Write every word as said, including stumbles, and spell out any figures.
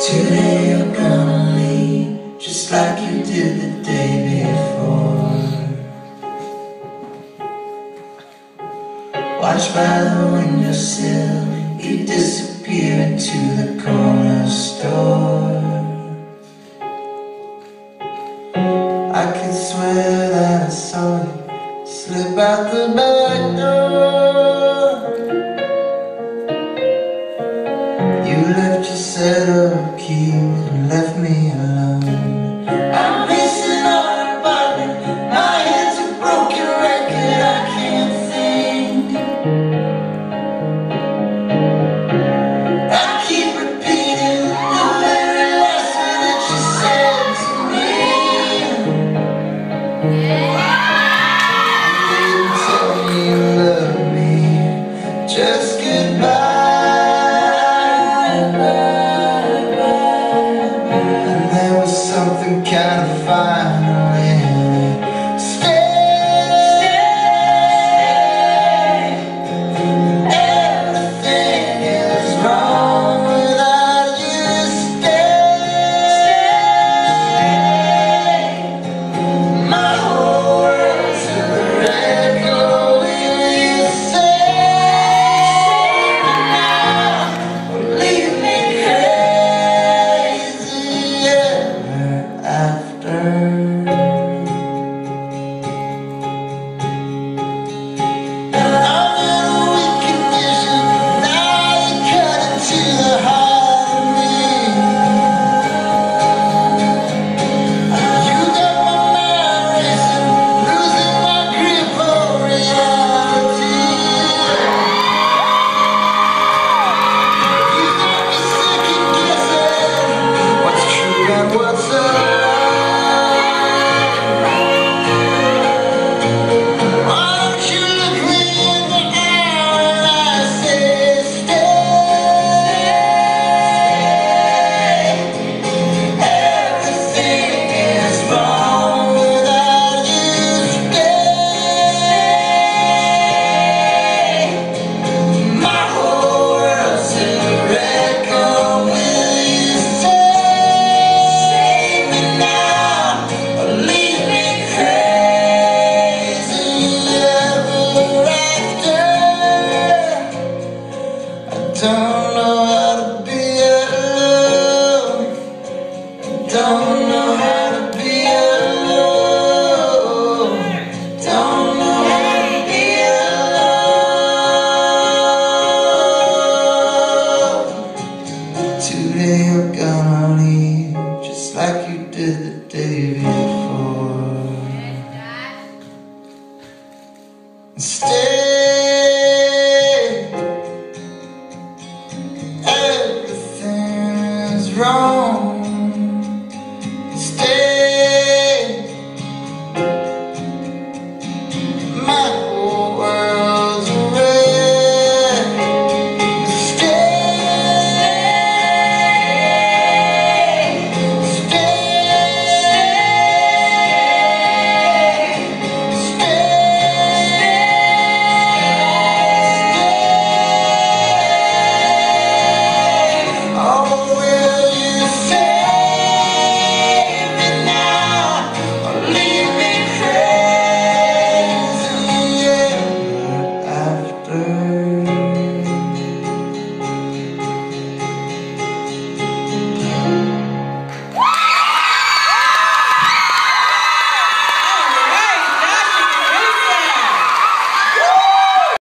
Today you're gonna leave, just like you did the day before. Watch by the windowsill, you disappear into the corner store. I can swear that I saw you slip out the back door. You left your set of keys and left me alone. I'm missing our apartment, my head's a broken record, I can't think. I keep repeating the very last word that you said to me. You didn't tell me you loved me, just goodbye. Something kind of finally stay, stay. Everything is wrong without you. Stay, stay. My whole world's a wreck. Oh, will you save me now or leave me crazy? Yeah. After I'm in a weak condition, now you cut into the heart of me. You got my mind racing, losing my grip on reality. You got me second guessing what's true and what's a lie. Don't know how to be alone. Don't know how to be alone. Don't know how to be alone. Today you're gonna leave, just like you did the day before. Stay. Everything is wrong.